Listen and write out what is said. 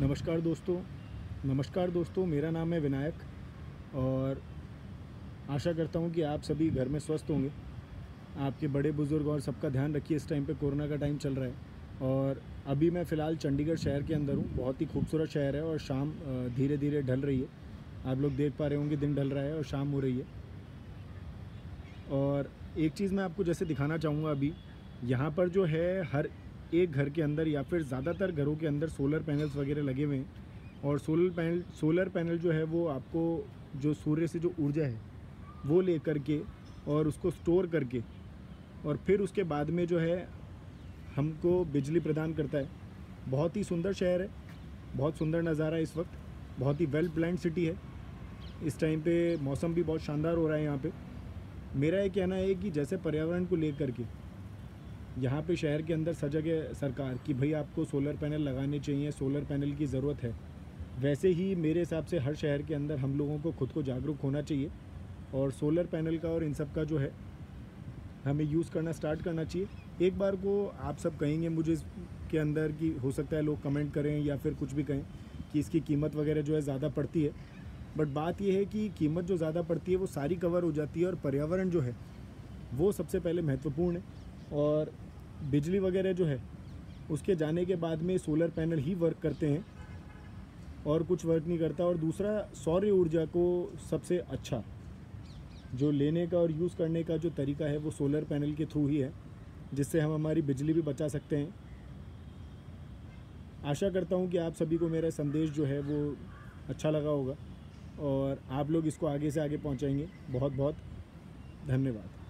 नमस्कार दोस्तों, मेरा नाम है विनायक और आशा करता हूँ कि आप सभी घर में स्वस्थ होंगे। आपके बड़े बुज़ुर्ग और सबका ध्यान रखिए। इस टाइम पे कोरोना का टाइम चल रहा है और अभी मैं फ़िलहाल चंडीगढ़ शहर के अंदर हूँ। बहुत ही खूबसूरत शहर है और शाम धीरे धीरे ढल रही है। आप लोग देख पा रहे होंगे, दिन ढल रहा है और शाम हो रही है। और एक चीज़ मैं आपको जैसे दिखाना चाहूँगा, अभी यहाँ पर जो है हर एक घर के अंदर या फिर ज़्यादातर घरों के अंदर सोलर पैनल्स वगैरह लगे हुए हैं। और सोलर पैनल जो है वो आपको जो सूर्य से जो ऊर्जा है वो ले करके और उसको स्टोर करके और फिर उसके बाद में जो है हमको बिजली प्रदान करता है। बहुत ही सुंदर शहर है, बहुत सुंदर नज़ारा है इस वक्त। बहुत ही वेल प्लान्ड सिटी है। इस टाइम पे मौसम भी बहुत शानदार हो रहा है यहाँ पे। मेरा ये कहना है कि जैसे पर्यावरण को लेकर के यहाँ पे शहर के अंदर सजग है सरकार कि भाई आपको सोलर पैनल लगाने चाहिए, सोलर पैनल की ज़रूरत है, वैसे ही मेरे हिसाब से हर शहर के अंदर हम लोगों को खुद को जागरूक होना चाहिए और सोलर पैनल का और इन सब का जो है हमें यूज़ करना स्टार्ट करना चाहिए। एक बार को आप सब कहेंगे मुझे इसके अंदर कि हो सकता है लोग कमेंट करें या फिर कुछ भी कहें कि इसकी कीमत वगैरह जो है ज़्यादा पड़ती है, बट बात यह है कि कीमत जो ज़्यादा पड़ती है वो सारी कवर हो जाती है और पर्यावरण जो है वो सबसे पहले महत्वपूर्ण है। और बिजली वगैरह जो है उसके जाने के बाद में सोलर पैनल ही वर्क करते हैं और कुछ वर्क नहीं करता। और दूसरा, सौर ऊर्जा को सबसे अच्छा जो लेने का और यूज़ करने का जो तरीका है वो सोलर पैनल के थ्रू ही है, जिससे हम हमारी बिजली भी बचा सकते हैं। आशा करता हूँ कि आप सभी को मेरा संदेश जो है वो अच्छा लगा होगा और आप लोग इसको आगे से आगे पहुँचाएंगे। बहुत बहुत धन्यवाद।